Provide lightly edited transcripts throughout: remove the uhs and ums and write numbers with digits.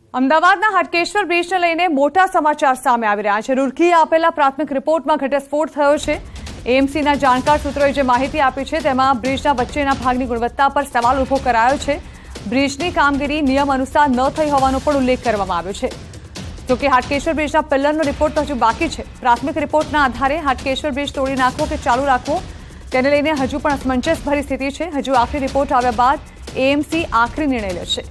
અમદાવાદના હાટકેશ્વર બ્રિજને લઈને મોટા સમાચાર સામે આવી રહ્યા છે। રૂરકીએ આપેલા પ્રાથમિક રિપોર્ટમાં ઘટસ્ફોટ થયો છે। એએમસીના જાણકાર સૂત્રોએ જે માહિતી આપી છે તેમાં બ્રિજના વચ્ચેના ભાગની ગુણવત્તા પર સવાલ ઉભો કરાયો છે। બ્રિજની કામગીરી નિયમ અનુસાર ન થઈ હોવાનો પણ ઉલ્લેખ કરવામાં આવ્યો છે। જો કે હાટકેશ્વર બ્રિજના પિલ્લરનો રિપોર્ટ હજુ બાકી છે। પ્રાથમિક રિપોર્ટના આધારે હાટકેશ્વર બ્રિજ તોડી નાખવો કે ચાલુ રાખવો તેને લઈને હજુ પણ અસમંજસભરી સ્થિતિ છે। હજુ આખરી રિપોર્ટ આવ્યા બાદ એએમસી આખરી નિર્ણય લેશે।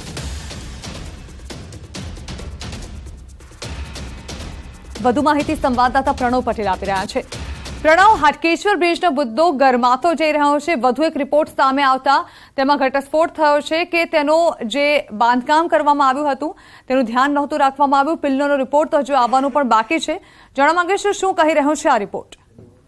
વધુ માહિતી સંવાદદાતા પ્રણવ પટેલ આપી રહ્યા છે। પ્રણવ, હાટકેશ્વર બ્રિજનો મુદ્દો ગરમાતો જઈ રહ્યો છે। વધુ એક રિપોર્ટ સામે આવતા તેમાં ઘટસ્ફોટ થયો છે કે તેનો જે બાંધકામ કરવામાં આવ્યું હતું તેનું ધ્યાન નહોતું રાખવામાં આવ્યું। પિલ્લરનો રિપોર્ટ તો હજુ આવવાનું પણ બાકી છે। જાણવા માંગે છે શું કહી રહ્યો છે આ રિપોર્ટ?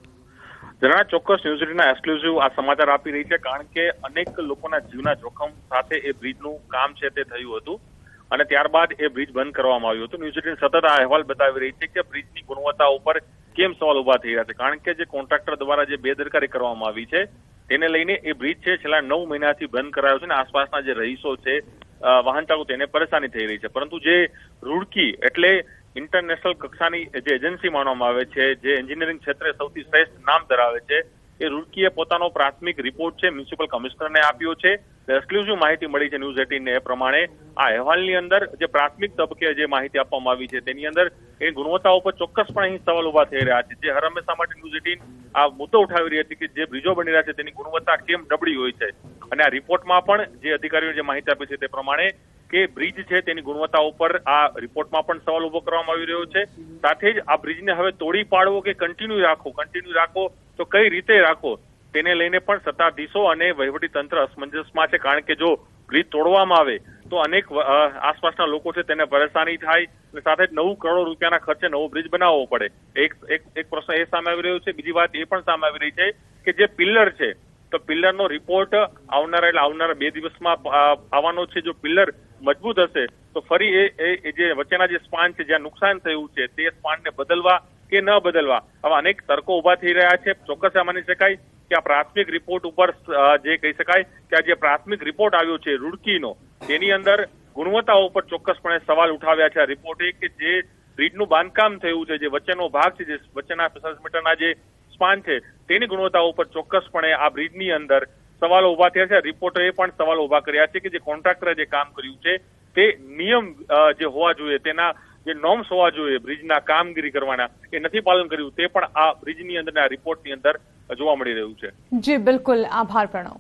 જરા ચોક્કસ ન્યૂઝ18ના એક્સક્લુઝિવ આ સમાચાર આપી રહી છે, કારણ કે અનેક લોકોના જીવના જોખમ સાથે એ બ્રિજનું કામ છે તે થયું હતું અને ત્યારબાદ એ બ્રિજ બંધ કરવામાં આવ્યું હતું। ન્યૂઝ18 સતત આ અહેવાલ બતાવી રહી છે કે બ્રિજની ગુણવત્તા ઉપર કેમ સવાલ ઉભા થઈ રહ્યા છે, કારણ કે જે કોન્ટ્રાક્ટર દ્વારા જે બેદરકારી કરવામાં આવી છે તેને લઈને એ બ્રિજ છે છેલ્લા 9 મહિનાથી બંધ કરાયો છે અને આસપાસના જે રહીશો છે, વાહન ચાલકો, તેને પરેશાની થઈ રહી છે। પરંતુ જે રૂડકી એટલે ઇન્ટરનેશનલ કક્ષાની જે એજન્સી માનવામાં આવે છે, જે એન્જિનિયરિંગ ક્ષેત્રે સૌથી શ્રેષ્ઠ નામ ધરાવે છે, એ રૂડકીએ પોતાનો પ્રાથમિક રિપોર્ટ છે મ્યુનિસિપલ કમિશનરને આપ્યો છે। એક્સક્લુઝિવ માહિતી મળી છે ન્યૂઝ18ને એ પ્રમાણે આ અહેવાલની અંદર જે પ્રાથમિક તબક્કે જે માહિતી આપવામાં આવી છે તેની અંદર એ ગુણવત્તા ઉપર ચોક્કસપણે અહીં સવાલ ઉભા થઈ રહ્યા છે। જે હર હંમેશા માટે ન્યૂઝ18 આ મુદ્દો ઉઠાવી રહી હતી કે જે બ્રિજો બની રહ્યા છે તેની ગુણવત્તા કેમ નબળી હોય છે અને આ રિપોર્ટમાં પણ જે અધિકારીઓએ જે માહિતી આપી છે તે પ્રમાણે કે બ્રિજ છે તેની ગુણવત્તા ઉપર આ રિપોર્ટમાં પણ સવાલ ઉભો કરવામાં આવી રહ્યો છે। સાથે જ આ બ્રિજને હવે તોડી પાડવો કે કન્ટિન્યુ રાખો તો કઈ રીતે રાખો તેને લઈને પણ સત્તાધીશો અને વહીવટી તંત્ર અસમંજસમાં છે, કારણ કે જો બ્રિજ તોડવામાં આવે તો અનેક આસપાસના લોકો છે તેને પરેશાની થાય અને સાથે જ 9 કરોડ રૂપિયાના ખર્ચે નવો બ્રિજ બનાવવો પડે। એક પ્રશ્ન એ સામે આવી રહ્યો છે। બીજી વાત એ પણ સામે આવી રહી છે કે જે પિલ્લર છે તો પિલ્લરનો રિપોર્ટ આવનારા 2 દિવસમાં આવવાનો છે। જો પિલ્લર મજબૂત હશે તો ફરી એ જે વચ્ચેના જે સ્પાન છે જ્યાં નુકસાન થયું છે તે સ્પાનને બદલવા કે ન બદલવા આવા અનેક તર્કો ઉભા થઈ રહ્યા છે। ચોક્કસ આ માની શકાય કે આ પ્રાથમિક રિપોર્ટ ઉપર જે કહી શકાય કે આ જે પ્રાથમિક રિપોર્ટ આવ્યો છે રૂડકીનો તેની અંદર ગુણવત્તા ઉપર ચોક્કસપણે સવાલ ઉઠાવ્યા છે। આ રિપોર્ટે કે જે બ્રિજનું બાંધકામ થયું છે, જે વચ્ચેનો ભાગ છે, જે વચ્ચેના 50 મીટરના જે સ્પાન છે તેની ગુણવત્તા ઉપર ચોક્કસપણે આ બ્રિજની અંદર સવાલો ઉભા થયા છે। રિપોર્ટરે પણ સવાલો ઉભા કર્યા છે કે જે કોન્ટ્રાક્ટરે જે કામ કર્યું છે તે નિયમ જે હોવા જોઈએ, તેના જે નોર્મ્સ હોવા જોઈએ બ્રિજના કામગીરી કરવાના, એ નથી પાલન કર્યું તે પણ આ બ્રિજની અંદર આ રિપોર્ટની અંદર જોવા મળી રહ્યું છે। જી બિલકુલ, આભાર પ્રણવ।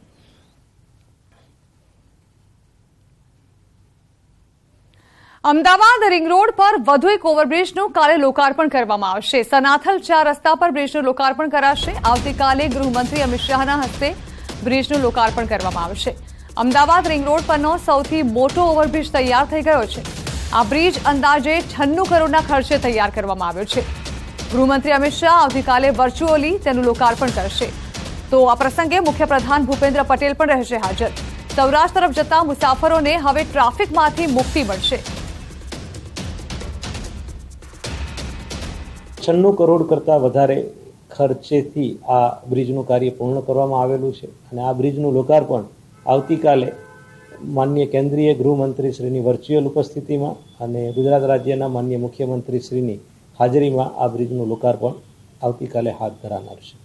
અમદાવાદ રિંગ રોડ પર વધુ એક ઓવરબ્રિજનું કાલે લોકાર્પણ કરવામાં આવશે। સનાથલ 4 રસ્તા પર બ્રિજનું લોકાર્પણ કરાશે। આવતીકાલે ગૃહમંત્રી અમિત શાહના હસ્તે બ્રિજનું લોકાર્પણ કરવામાં આવશે। અમદાવાદ રિંગ રોડ પરનો સૌથી મોટો ઓવરબ્રિજ તૈયાર થઈ ગયો છે। આ બ્રિજ અંદાજે 96 કરોડના ખર્ચે તૈયાર કરવામાં આવ્યો છે। ગૃહમંત્રી અમિત શાહ આવતીકાલે વર્ચ્યુઅલી તેનું લોકાર્પણ કરશે। તો આ પ્રસંગે મુખ્યપ્રધાન ભૂપેન્દ્ર પટેલ પણ રહેશે હાજર। સૌરાષ્ટ્ર તરફ જતા મુસાફરોને હવે ટ્રાફિકમાંથી મુક્તિ મળશે। 96 કરોડ કરતાં વધારે ખર્ચેથી આ બ્રિજનું કાર્ય પૂર્ણ કરવામાં આવેલું છે અને આ બ્રિજનું લોકાર્પણ આવતીકાલે માનનીય કેન્દ્રીય ગૃહમંત્રી શ્રીની વર્ચ્યુઅલ ઉપસ્થિતિમાં અને ગુજરાત રાજ્યના માનનીય મુખ્યમંત્રી શ્રીની હાજરીમાં આ બ્રિજનું લોકાર્પણ આવતીકાલે હાથ ધરાનાર છે।